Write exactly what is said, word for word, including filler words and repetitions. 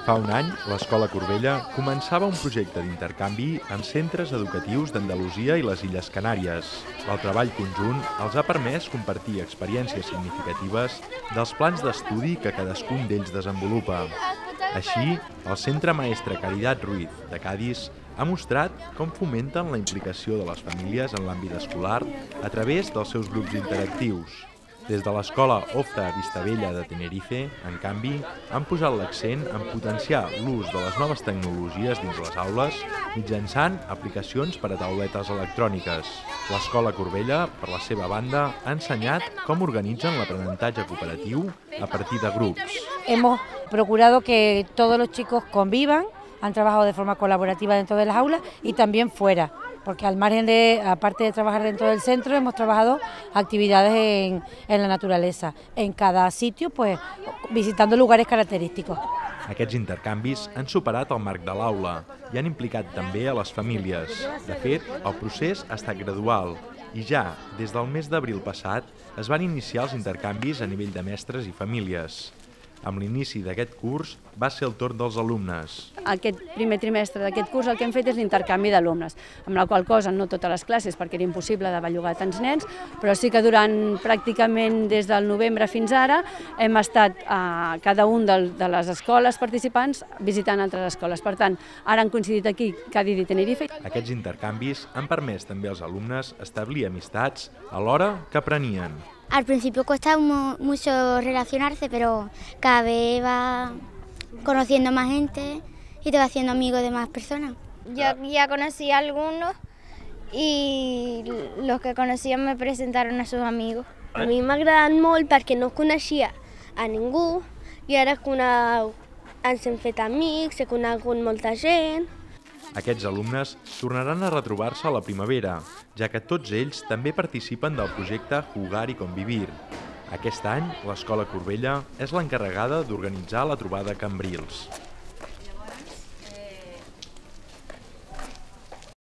Fa un any, l'Escola Corbella començava un projecte d'intercanvi amb centres educatius d'Andalusia i les Illes Canàries. El treball conjunt els ha permès compartir experiències significatives dels plans d'estudi que cadascun d'ells desenvolupa. Així, el Centre Maestra Caridad Ruiz de Cadis ha mostrat com fomenten la implicació de les famílies en l'àmbit escolar a través dels seus grups interactius. Des de l'escola Ofta Vistabella de Tenerife, en canvi, han posat l'accent en potenciar l'ús de les noves tecnologies dins les aules mitjançant aplicacions per a tauletes electròniques. L'Escola Corbella, per la seva banda, ha ensenyat com organitzen l'aprenentatge cooperatiu a partir de grups. Hemos procurado que todos los chicos convivan, han trabajado de forma colaborativa dentro de las aulas y también fuera, porque al margen de, aparte de trabajar dentro del centro, hemos trabajado actividades en, en la naturaleza, en cada sitio, pues visitando lugares característicos. Aquests intercanvis han superat el marc de l'aula i han implicat també a les famílies. De fet, el procés ha estat gradual i ja, des del mes d'abril passat, es van iniciar els intercanvis a nivell de mestres i famílies. Amb l'inici d'aquest curs va ser el torn dels alumnes. Aquest primer trimestre d'aquest curs el que hem fet és l'intercanvi d'alumnes, amb la qual cosa no totes les classes, perquè era impossible de bellugar tants nens, però sí que durant pràcticament des del novembre fins ara hem estat a cada un de les escoles participants visitant altres escoles. Per tant, ara han coincidit aquí Cadis i Tenerife. Aquests intercanvis han permès també als alumnes establir amistats alhora que aprenien. Al principio cuesta mucho relacionarse, pero cada vez va conociendo más gente y te va haciendo amigo de más personas. Yo ya conocí a algunos y los que conocían me presentaron a sus amigos. A mi m'ha agradat molt perquè no coneixia a ningú i ara ens hem fet amics, he conegut molta gent. Aquests alumnes tornaran a retrobar-se a la primavera, ja que tots ells també participen del projecte Jugar y Convivir. Aquest any, l'Escola Corbella és l'encarregada d'organitzar la trobada Cambrils.